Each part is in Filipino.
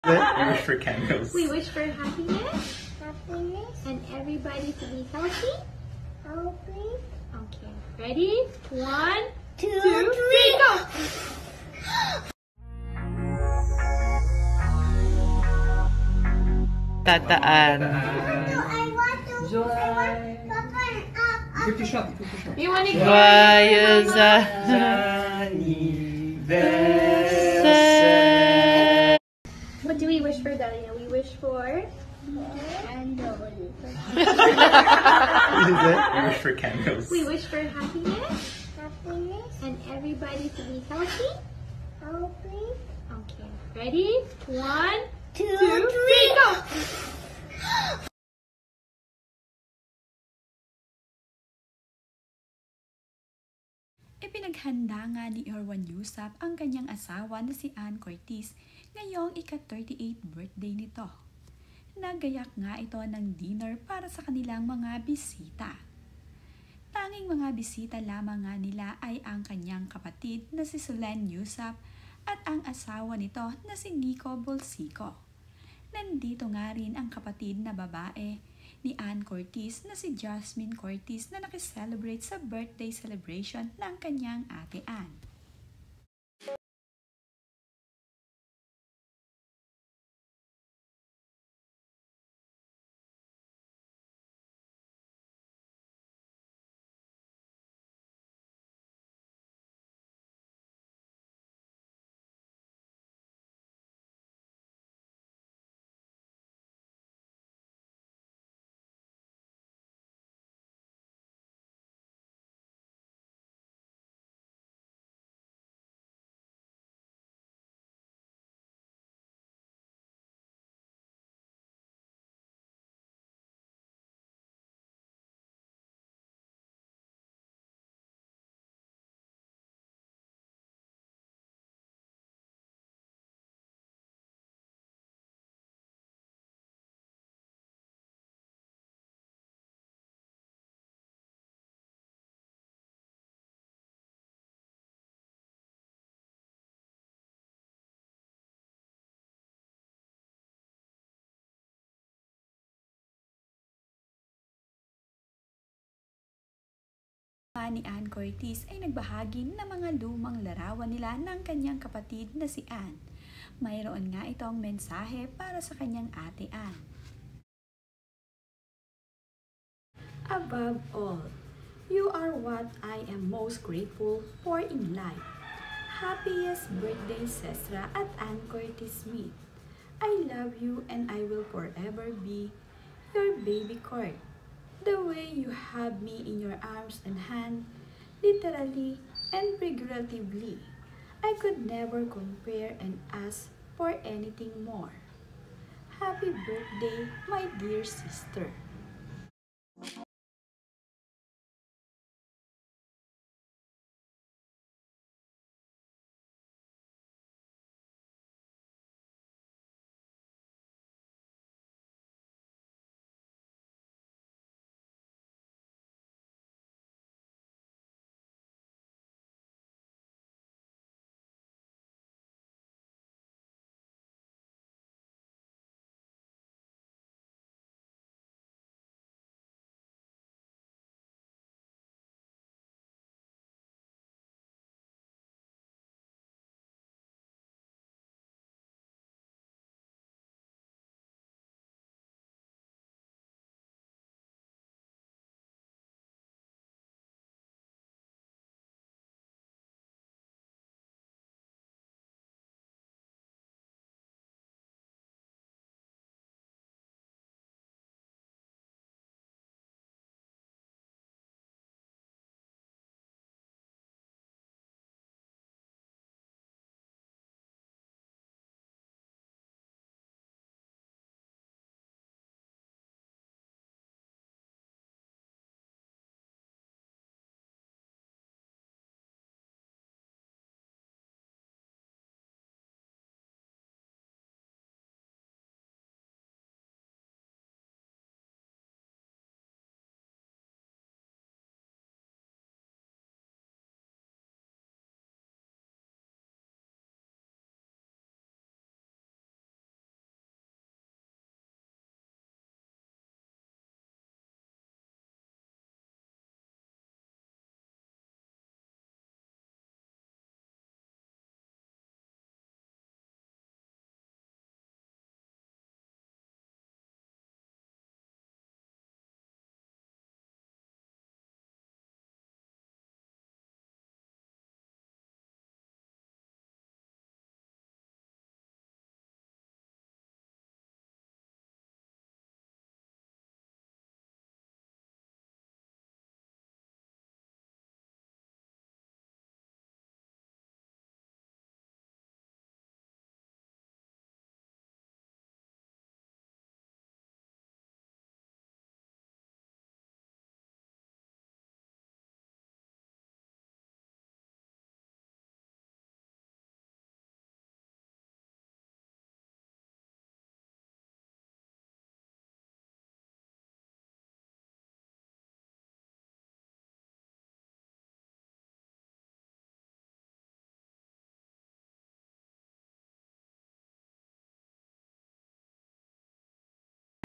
We wish for candles. We wish for happiness. And everybody to be healthy. Okay. Ready? 1, 2, 3, go! Tataan. You want to go? Joyeux What do we wish for, Dahlia? We wish for candles. We wish for candles. We wish for happiness. And everybody to be healthy. Okay. Ready? 1, 2, 3, go! Ipinaghanda nga ni Erwan Yusap ang kanyang asawa na si Ann Curtis ngayong ika-38th birthday nito. Nagayak nga ito ng dinner para sa kanilang mga bisita. Tanging mga bisita lamang nga nila ay ang kanyang kapatid na si Solenn Yusap at ang asawa nito na si Nico Bolsico. Nandito nga rin ang kapatid na babae ni Ann Curtis na si Jasmine Curtis na nakiselebrate sa birthday celebration ng kanyang ate Ann. Ni Ann Curtis ay nagbahagi ng mga lumang larawan nila ng kanyang kapatid na si Ann. Mayroon nga itong mensahe para sa kanyang ate Ann. Above all, you are what I am most grateful for in life. Happiest birthday, Sestra at Ann Curtis Smith. I love you and I will forever be your baby Court. The way you have me in your arms and hand, literally and figuratively, I could never compare and ask for anything more. Happy birthday, my dear sister.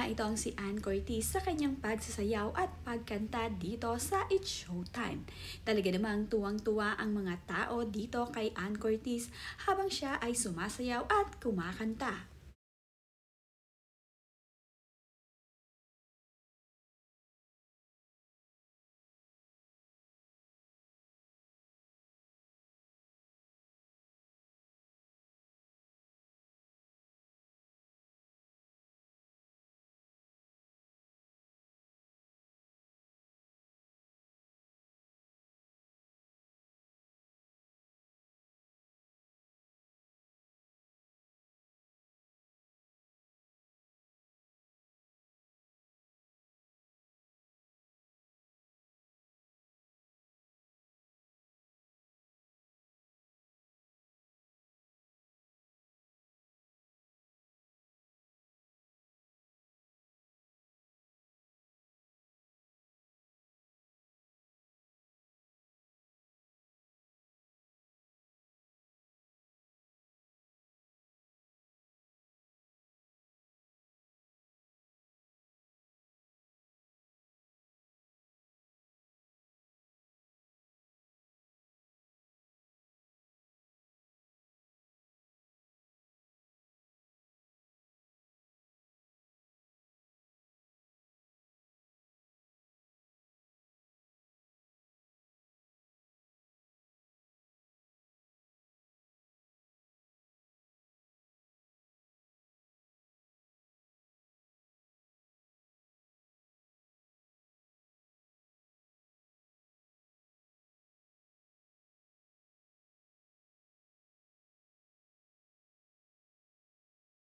nga itong si Ann Curtis sa kanyang pagsasayaw at pagkanta dito sa It's Showtime. Talaga namang tuwang-tuwa ang mga tao dito kay Ann Curtis habang siya ay sumasayaw at kumakanta.